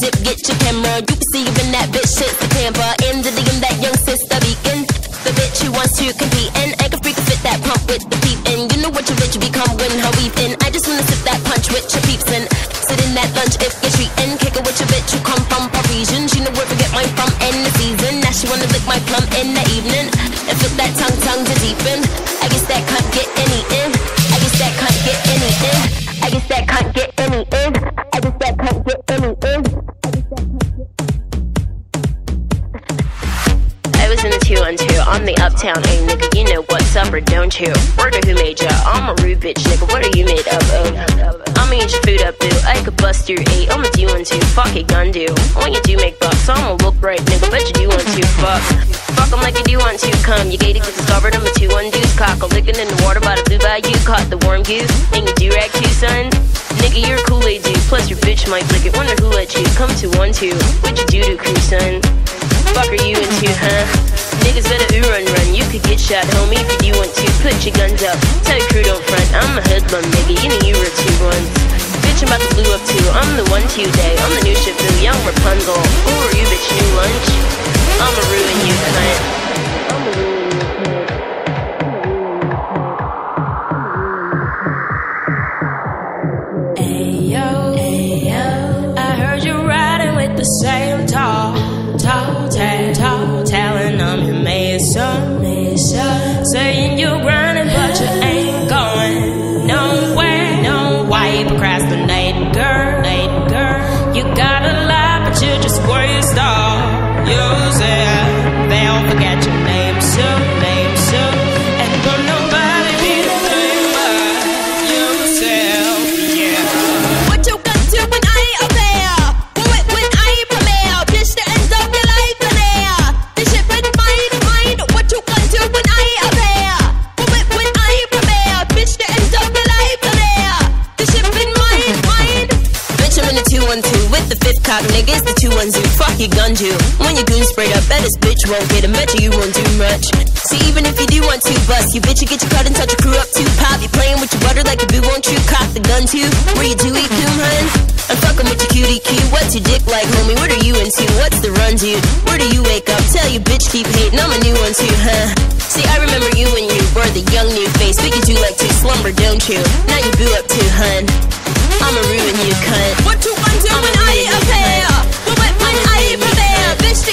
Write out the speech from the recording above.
dip, get your camera. You can see you in that bitch shit's the Tampa. In the DM, that young sister beacon. The bitch who wants to compete and I can freak fit that pump with the peep in. You know what your bitch become when her weeping. I just wanna sip that punch with your peeps in. Sit in that lunch if you're treating. Kick it with your bitch who come from Parisian. She know where to get mine from in the season. Now she wanna lick my plum in the evening and flip that tongue to deepen. I guess that can't get any in. I guess that can't get any in. I guess that can't get any in. I guess that can't get any in. I was in the 212 on the uptown, hey nigga, you know what's up or don't you? Word of who made ya? I'm a rude bitch, nigga, what are you made up of? I'ma eat your food up, boo, I could bust your 8, I'ma do one too, fuck it, gun do. When you do make bucks, I'ma look right, nigga, bet you do want to, fuck. Fuck 'em like you do want to, come, you gated, get discovered, I'm a 2-1 deuce, cock, I'm licking in the water by the blue bayou, caught the warm goose, and you do-rag too, son? Nigga, you're a Kool-Aid dude, plus your bitch might flick it, wonder who let you come to 1-2, what you do to crew, son? Fuck are you into, huh? Niggas better run, you could get shot, homie, if you do want to. Put your guns up, tell your crew don't front. I'm a hoodlum, nigga, you know you were 2-1s. Bitch, I'm about to blue up too, I'm the 1-2 day. I'm the new ship, new young Rapunzel. Who are you, bitch, new lunch? I'ma ruin you, cunt. I'ma ruin you, cunt. Ayo, I heard you riding with the same tall talent. I'm your mason, saying you're grinding, but you ain't going nowhere. No, why you procrastinating, girl? You got a lot, but you just waste all yourself. They'll forget your name soon, and will nobody be the same but yourself, yeah. What you gonna do when I ain't up there? When I ain't premiere? Bitch, the end of your life in there. This shit been mine. What you gonna do when I ain't up there? When I ain't premiere? Bitch, the end of your life in there. This shit been mine. Bitch, I'm in the 212 with the 5th cop, nigga, it's the 212. Fuck your gun do. When your goon sprayed up, bet this bitch won't get him. Bet you won't do much. See, even if you do want to bust, you bitch, you get your cut and touch your crew up too. Pop, you playing with your butter like a boo, won't you? Cock the gun too. Where you do eat coon, hun? I'm fucking with your cutie cue. What's your dick like, homie? What are you into? What's the run, dude? Where do you wake up? Tell your bitch keep hating. I'm a new one too, huh? See, I remember you when you were the young new face, but you do like to slumber, don't you? Now you boo up too, hun. I'ma ruin you, cunt. What you gonna do when I ain't up there? When I ain't premiere? Bitch,